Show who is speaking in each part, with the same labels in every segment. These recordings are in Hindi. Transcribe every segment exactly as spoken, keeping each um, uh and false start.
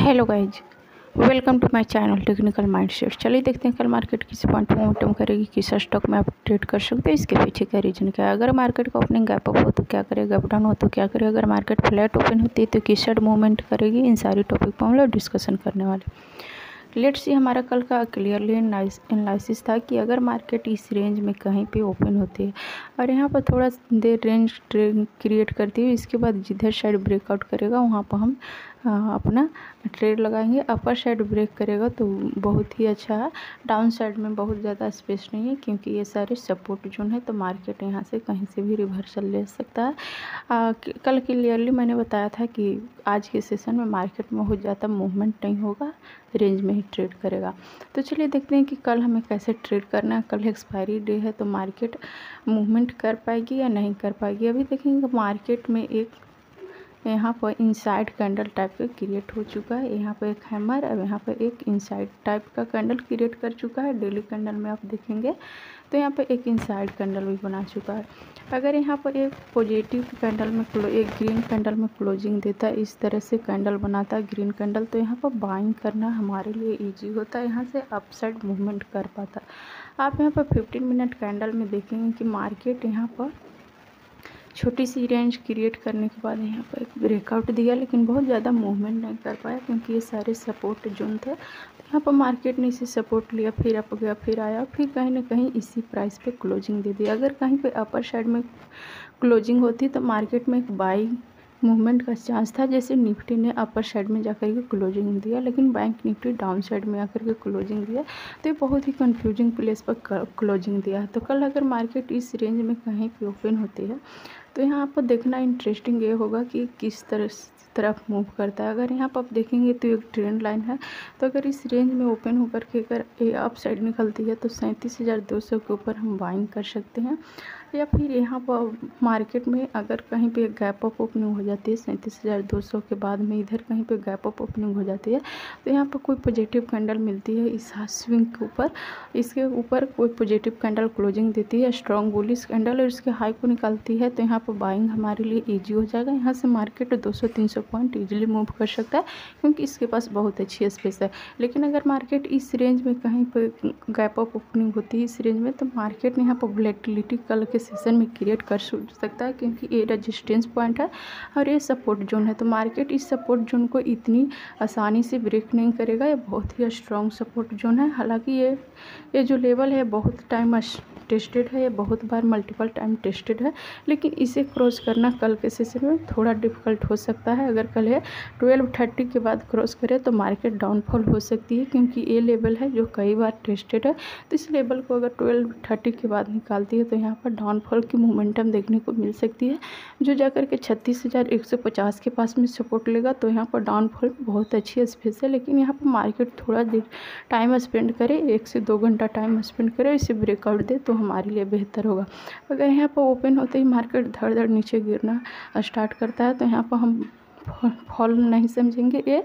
Speaker 1: Hello guys, welcome to my channel technical mindset. चलिए देखते हैं कल मार्केट किस पॉइंट में मोमेंटम करेगी, किस स्टॉक में आप ट्रेड कर सकते हैं, इसके पीछे का रीजन क्या है। अगर मार्केट का ओपनिंग गैप अप हो तो क्या करेगा, गैप डाउन हो तो क्या करेगा, अगर मार्केट फ्लैट ओपन होती है तो किस साइड मूवमेंट करेगी, इन सारी टॉपिक पर हम लोग डिस्कशन करने वाले। लेट्स सी, हमारा कल का क्लियरली एनालिसिस था कि अगर मार्केट इस रेंज में कहीं पे ओपन होती है और यहाँ पर थोड़ा देर रेंज क्रिएट करती है, इसके बाद जिधर साइड ब्रेकआउट करेगा वहाँ पर हम आ, अपना ट्रेड लगाएंगे। अपर साइड ब्रेक करेगा तो बहुत ही अच्छा है, डाउन साइड में बहुत ज़्यादा स्पेस नहीं है क्योंकि ये सारे सपोर्ट जोन है, तो मार्केट यहाँ से कहीं से भी रिवर्सल ले सकता है। आ, कल क्लियरली मैंने बताया था कि आज के सेशन में मार्केट में बहुत ज़्यादा मूवमेंट नहीं होगा, रेंज में ही ट्रेड करेगा। तो चलिए देखते हैं कि कल हमें कैसे ट्रेड करना है। कल एक्सपायरी डे है तो मार्केट मूवमेंट कर पाएगी या नहीं कर पाएगी। अभी देखेंगे मार्केट में एक यहाँ पर इनसाइड कैंडल टाइप का क्रिएट हो चुका है, यहाँ पर एक हैमर, अब यहाँ पर एक इनसाइड टाइप का कैंडल क्रिएट कर चुका है। डेली कैंडल में आप देखेंगे तो यहाँ पर एक इनसाइड कैंडल भी बना चुका है। अगर यहाँ पर एक पॉजिटिव कैंडल में एक ग्रीन कैंडल में क्लोजिंग देता है, इस तरह से कैंडल बनाता है ग्रीन कैंडल, तो यहाँ पर बाइंग करना हमारे लिए इजी होता है, यहाँ से अपसाइड मूवमेंट कर पाता है। आप यहाँ पर फिफ्टीन मिनट कैंडल में देखेंगे कि मार्केट यहाँ पर छोटी सी रेंज क्रिएट करने के बाद यहाँ पर एक ब्रेकआउट दिया, लेकिन बहुत ज़्यादा मूवमेंट नहीं कर पाया क्योंकि ये सारे सपोर्ट जोन थे। तो यहाँ पर मार्केट ने इसे सपोर्ट लिया, फिर अप गया, फिर आया, फिर कहीं ना कहीं इसी प्राइस पे क्लोजिंग दे दी। अगर कहीं पे अपर साइड में क्लोजिंग होती तो मार्केट में एक बाइंग मूवमेंट का चांस था, जैसे निफ्टी ने अपर साइड में जाकर के क्लोजिंग दिया, लेकिन बैंक निफ्टी डाउन साइड में आकर के क्लोजिंग दिया, तो ये बहुत ही कंफ्यूजिंग प्लेस पर क्लोजिंग दिया। तो कल अगर मार्केट इस रेंज में कहीं पे ओपन होती है तो यहाँ पर देखना इंटरेस्टिंग ये होगा कि किस तरह तरफ मूव करता है। अगर यहाँ पर आप देखेंगे तो एक ट्रेंड लाइन है, तो अगर इस रेंज में ओपन होकर के अगर ये अप साइड निकलती है तो सैंतीस हज़ार दो सौ के ऊपर हम बाइंग कर सकते हैं, या फिर यहाँ पर मार्केट में अगर कहीं पे गैप अप ओपनिंग हो जाती है सैंतीस हज़ार दो सौ के बाद में इधर कहीं पे गैप अप ओपनिंग हो जाती है तो यहाँ पर कोई पॉजिटिव कैंडल मिलती है इस स्विंग के ऊपर, इसके ऊपर कोई पॉजिटिव कैंडल क्लोजिंग देती है स्ट्रॉन्ग बुलिश कैंडल और इसके हाई को निकालती है, तो यहाँ पर बाइंग हमारे लिए ईजी हो जाएगा। यहाँ से मार्केट दो सौ तीन सौ पॉइंट ईजिली मूव कर सकता है क्योंकि इसके पास बहुत अच्छी स्पेस है। लेकिन अगर मार्केट इस रेंज में कहीं पर गैप अप ओपनिंग होती है इस रेंज में, तो मार्केट यहाँ पर वोलेटिलिटी कल के सेशन में क्रिएट कर सकता है क्योंकि ये रेजिस्टेंस पॉइंट है और ये सपोर्ट जोन है। तो मार्केट इस सपोर्ट जोन को इतनी आसानी से ब्रेक नहीं करेगा, ये बहुत ही स्ट्रॉन्ग सपोर्ट जोन है। हालांकि ये ये जो लेवल है बहुत टाइम टेस्टेड है, ये बहुत बार मल्टीपल टाइम टेस्टेड है, लेकिन इसे क्रॉस करना कल के सेशन में थोड़ा डिफिकल्ट हो सकता है। अगर कल है ट्वेल्व थर्टी के बाद क्रॉस करे तो मार्केट डाउनफॉल हो सकती है क्योंकि ये लेवल है जो कई बार टेस्टेड है, तो इस लेवल को अगर ट्वेल्व थर्टी के बाद निकालती है तो यहाँ पर डाउनफॉल की मोमेंटम देखने को मिल सकती है, जो जाकर के छत्तीस हज़ार एक सौ पचास के पास में सपोर्ट लेगा, तो यहाँ पर डाउनफॉल बहुत अच्छी स्पेस है। लेकिन यहाँ पर मार्केट थोड़ा देर टाइम स्पेंड करे, एक से दो घंटा टाइम स्पेंड करे, इसे ब्रेकआउट दे तो हमारे लिए बेहतर होगा। अगर यहाँ पर ओपन होते ही मार्केट धड़ धड़ नीचे गिरना स्टार्ट करता है तो यहाँ पर हम फॉल नहीं समझेंगे, ये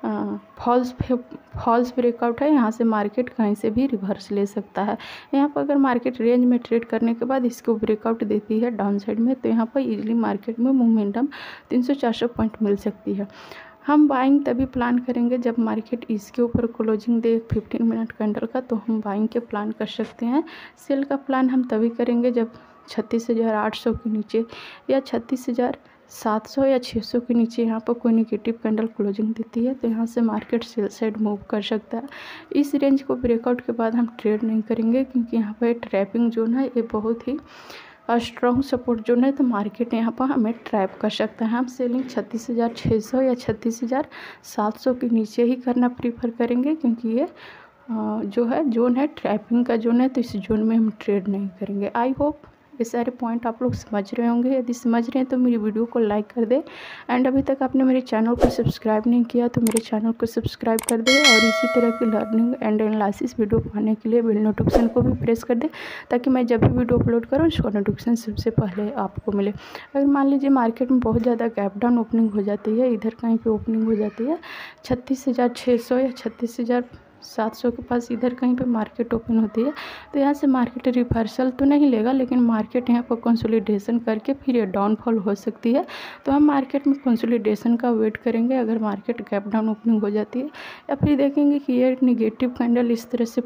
Speaker 1: फॉल्स फॉल्स ब्रेकआउट है, यहाँ से मार्केट कहीं से भी रिवर्स ले सकता है। यहाँ पर अगर मार्केट रेंज में ट्रेड करने के बाद इसको ब्रेकआउट देती है डाउन साइड में, तो यहाँ पर इजीली मार्केट में मोमेंटम तीन सौ चार सौ पॉइंट मिल सकती है। हम बाइंग तभी प्लान करेंगे जब मार्केट इसके ऊपर क्लोजिंग दे फिफ्टीन मिनट कैंडल का, तो हम बाइंग के प्लान कर सकते हैं। सेल का प्लान हम तभी करेंगे जब छत्तीस हज़ार आठ सौ के नीचे या छत्तीस हज़ार सात सौ या छः सौ के नीचे यहाँ पर कोई नेगेटिव कैंडल क्लोजिंग देती है, तो यहाँ से मार्केट सेल साइड मूव कर सकता है। इस रेंज को ब्रेकआउट के बाद हम ट्रेड नहीं करेंगे क्योंकि यहाँ पर ट्रैपिंग जोन है, ये बहुत ही स्ट्रॉन्ग सपोर्ट जोन है, तो मार्केट यहाँ पर हमें ट्रैप कर सकता है। हम सेलिंग छत्तीस हज़ार छः सौ या छत्तीस हज़ार सात सौ के नीचे ही करना प्रीफर करेंगे क्योंकि ये जो है जोन है ट्रैपिंग का जोन है, तो इस जोन में हम ट्रेड नहीं करेंगे। आई होप ये सारे पॉइंट आप लोग समझ रहे होंगे। यदि समझ रहे हैं तो मेरी वीडियो को लाइक कर दे, एंड अभी तक आपने मेरे चैनल को सब्सक्राइब नहीं किया तो मेरे चैनल को सब्सक्राइब कर दे, और इसी तरह की लर्निंग एंड एनालिसिस वीडियो पाने के लिए बेल नोटिफिकेशन को भी प्रेस कर दे ताकि मैं जब भी वीडियो अपलोड करूँ उसका नोटिफिकेशन सबसे पहले आपको मिले। अगर मान लीजिए मार्केट में बहुत ज़्यादा गैप डाउन ओपनिंग हो जाती है, इधर कहीं पर ओपनिंग हो जाती है छत्तीस हज़ार छः सौ या छत्तीस हज़ार सात सौ के पास इधर कहीं पे मार्केट ओपन होती है, तो यहाँ से मार्केट रिवर्सल तो नहीं लेगा, लेकिन मार्केट यहाँ पर कंसोलिडेशन करके फिर ये डाउनफॉल हो सकती है। तो हम मार्केट में कंसोलिडेशन का वेट करेंगे। अगर मार्केट गैप डाउन ओपनिंग हो जाती है या फिर देखेंगे कि ये निगेटिव कैंडल इस तरह से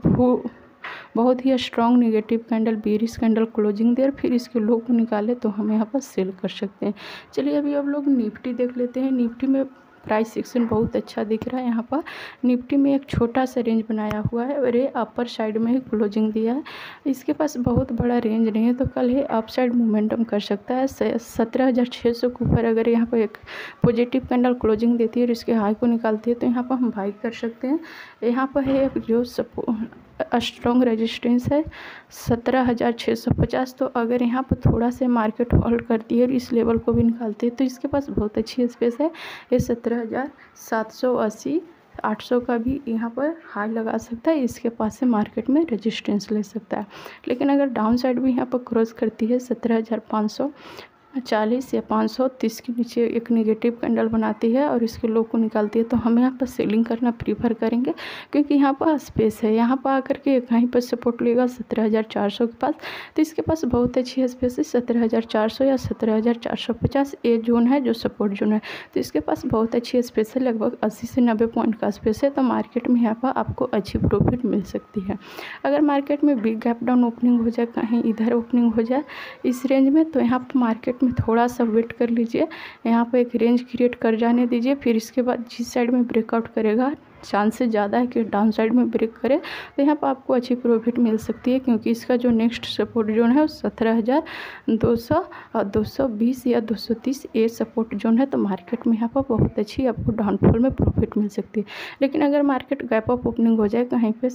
Speaker 1: बहुत ही strong negative candle bearish candle closing दे और फिर इसके लो को निकाले तो हम यहाँ पर सेल कर सकते हैं। चलिए अभी अब लोग निफ्टी देख लेते हैं। निफ्टी में प्राइस सेक्शन बहुत अच्छा दिख रहा है। यहाँ पर निफ्टी में एक छोटा सा रेंज बनाया हुआ है और ये अपर साइड में ही क्लोजिंग दिया है। इसके पास बहुत बड़ा रेंज नहीं है, तो कल ये अप साइड मोमेंटम कर सकता है। सत्रह हज़ार छः सौ के ऊपर अगर यहाँ पर एक पॉजिटिव कैंडल क्लोजिंग देती है और इसके हाई को निकालती है तो यहाँ पर हम बाई कर सकते हैं। यहाँ पर है एक जो सपोर्ट स्ट्रॉन्ग रेजिस्टेंस है सत्रह हज़ार छः सौ पचास। तो अगर यहाँ पर थोड़ा से मार्केट होल्ड करती है और इस लेवल को भी निकालती है तो इसके पास बहुत अच्छी स्पेस है। ये सत्रह हज़ार सात सौ अस्सी आठ सौ का भी यहाँ पर हाई लगा सकता है। इसके पास से मार्केट में रेजिस्टेंस ले सकता है। लेकिन अगर डाउन साइड भी यहाँ पर क्रॉस करती है सत्रह हज़ार पाँच सौ चालीस या पाँच सौ तीस के नीचे एक नेगेटिव कैंडल बनाती है और इसके लो को निकालती है तो हम यहाँ पर सेलिंग करना प्रीफर करेंगे, क्योंकि यहाँ पर स्पेस है। यहाँ पर आकर के कहीं पर सपोर्ट लेगा सत्रह हज़ार चार सौ के पास, तो इसके पास बहुत अच्छी स्पेस है। सत्रह हज़ार चार सौ या सत्रह हज़ार चार सौ पचास ये जोन है जो सपोर्ट जोन है, तो इसके पास बहुत अच्छी स्पेस है। लगभग अस्सी से नब्बे पॉइंट का स्पेस है, तो मार्केट में यहाँ पर आपको अच्छी प्रॉफिट मिल सकती है। अगर मार्केट में बिग गैप डाउन ओपनिंग हो जाए, कहीं इधर ओपनिंग हो जाए इस रेंज में, तो यहाँ पर मार्केट में थोड़ा सा वेट कर लीजिए। यहाँ पर एक रेंज क्रिएट कर जाने दीजिए, फिर इसके बाद जिस साइड में ब्रेकआउट करेगा चांसेस ज़्यादा है कि डाउन साइड में ब्रेक करे, तो यहाँ पर आपको अच्छी प्रॉफिट मिल सकती है, क्योंकि इसका जो नेक्स्ट सपोर्ट जोन है वो सत्रह हज़ार दो सौ और दो सौ बीस या दो सौ तीस ये सपोर्ट जोन है। तो मार्केट में यहाँ पर बहुत अच्छी आपको डाउनफॉल में प्रॉफिट मिल सकती है। लेकिन अगर मार्केट गैप अप ओपनिंग हो जाए कहीं पे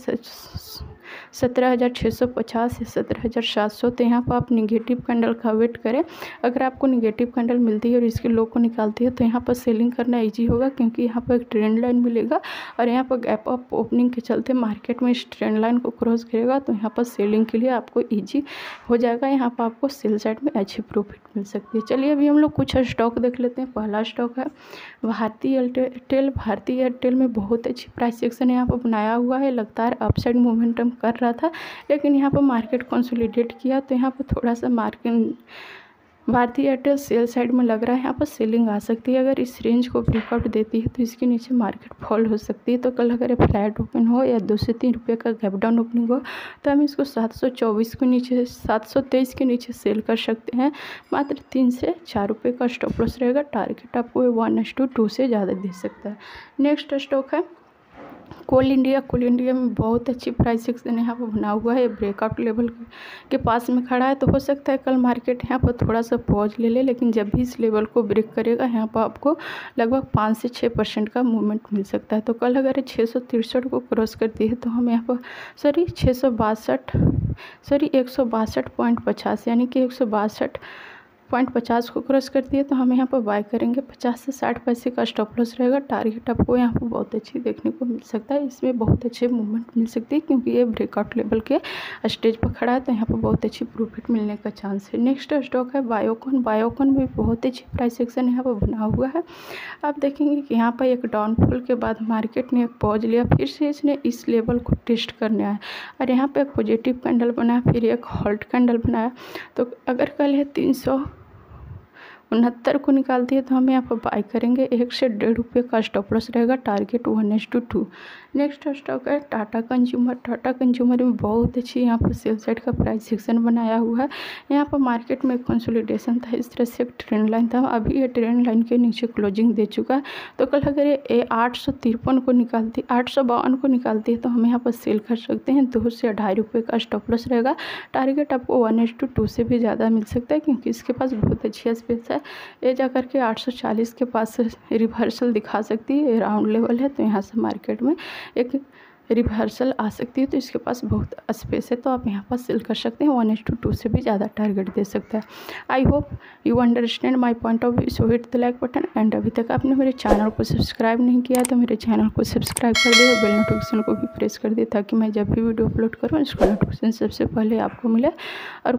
Speaker 1: सत्रह हज़ार छः सौ पचास या सत्रह हज़ार सात सौ, तो यहाँ पर आप निगेटिव कैंडल का वेट करें। अगर आपको निगेटिव कैंडल मिलती है और इसके लो को निकालती है तो यहाँ पर सेलिंग करना इजी होगा, क्योंकि यहाँ पर एक ट्रेंड लाइन मिलेगा और यहाँ पर गैप अप ओपनिंग के चलते मार्केट में इस ट्रेंड लाइन को क्रॉस करेगा, तो यहाँ पर सेलिंग के लिए आपको ईजी हो जाएगा। यहाँ पर आपको सेल साइड में अच्छी प्रॉफिट मिल सकती है। चलिए अभी हम लोग कुछ स्टॉक देख लेते हैं। पहला स्टॉक है भारती एयरटेल। भारती एयरटेल में बहुत अच्छी प्राइस एक्शन यहाँ पर बनाया हुआ है। लगातार अपसाइड मोमेंटम कर रहा था, लेकिन यहाँ पर मार्केट कंसोलिडेट किया तो यहाँ पर थोड़ा सा market Bharti Airtel sell side में लग रहा है। यहाँ पर सेलिंग आ सकती है। अगर इस रेंज को ब्रेकआउट देती है तो इसके नीचे मार्केट फॉल हो सकती है। तो कल अगर फ्लैट ओपन हो या दो से तीन रुपये का गैप डाउन ओपनिंग हो तो हम इसको सात सौ चौबीस के नीचे सात सौ तेईस के नीचे सेल कर सकते हैं। मात्र तीन से चार रुपये का स्टॉप लॉस रहेगा। टारगेट आपको वन एस टू टू से ज़्यादा दे सकता है। नेक्स्ट स्टॉक है कोल इंडिया। कोल इंडिया में बहुत अच्छी प्राइस एक्शन यहाँ पर बना हुआ है। ब्रेकआउट लेवल के पास में खड़ा है, तो हो सकता है कल मार्केट यहाँ पर थोड़ा सा पॉज ले ले, लेकिन जब भी इस लेवल को ब्रेक करेगा यहाँ पर आपको लगभग पाँच से छः परसेंट का मूवमेंट मिल सकता है। तो कल अगर छः सौ तिरसठ को क्रॉस करती है तो हम यहाँ पर सॉरी छः सौ बासठ सॉरी एक सौ बासठ पॉइंट पचास यानी कि एक सौ बासठ पॉइंट पचास को क्रॉस करती है तो हम यहाँ पर बाय करेंगे। पचास से साठ पैसे का स्टॉप लॉस रहेगा। टारगेट आपको यहाँ पर बहुत अच्छी देखने को मिल सकता है। इसमें बहुत अच्छे मूवमेंट मिल सकती है, क्योंकि ये ब्रेकआउट लेवल के स्टेज पर खड़ा है, तो यहाँ पर बहुत अच्छी प्रॉफिट मिलने का चांस है। नेक्स्ट स्टॉक है बायोकॉन। बायोकॉन में बहुत अच्छी प्राइस एक्शन यहाँ पर बना हुआ है। आप देखेंगे कि यहाँ पर एक डाउनफॉल के बाद मार्केट ने एक पॉज लिया, फिर से इसने इस लेवल को टेस्ट करने आया और यहाँ पर एक पॉजिटिव कैंडल बनाया, फिर एक हॉल्ट कैंडल बनाया। तो अगर कल है तीन सौ उनहत्तर को निकालती है तो हम यहाँ पर बाई करेंगे। एक से डेढ़ रुपये का स्टॉप लॉस रहेगा। Target one is to two. Next stock है टाटा कंज्यूमर। टाटा कंज्यूमर में बहुत अच्छी यहाँ पर सेल साइड का प्राइस सेक्शन बनाया हुआ है। यहाँ पर मार्केट में कंसोलिडेशन था, इस तरह से एक ट्रेंड लाइन था। अभी ये ट्रेंड लाइन के नीचे क्लोजिंग दे चुका है। तो कल अगर ये आठ सौ तिरपन को निकालती आठ सौ बावन को निकालती है तो हम यहाँ पर सेल कर सकते हैं। दो से ढाई रुपये का स्टॉप लॉस रहेगा। टारगेट आपको वन एस टू टू से भी ज़्यादा मिल सकता है, क्योंकि इसके पास बहुत अच्छी स्पेस है। ये जा करके आठ सौ चालीस के पास रिवर्सल दिखा सकती है। ये राउंड लेवल है, तो यहाँ से मार्केट में एक रिवर्सल आ सकती है। तो इसके पास बहुत स्पेस है, तो आप यहाँ पर सेल कर सकते हैं। वन एस टू टू से भी ज़्यादा टारगेट दे सकता है। I hope you understand my point of view. So hit the like button and अभी तक आपने मेरे चैनल को सब्सक्राइब नहीं किया तो मेरे चैनल को सब्सक्राइब कर दे और बेल नोटिफिकेशन को भी प्रेस कर दे, ताकि मैं जब भी वीडियो अपलोड करूँ इसका नोटिफिकेशन सबसे पहले आपको मिले। और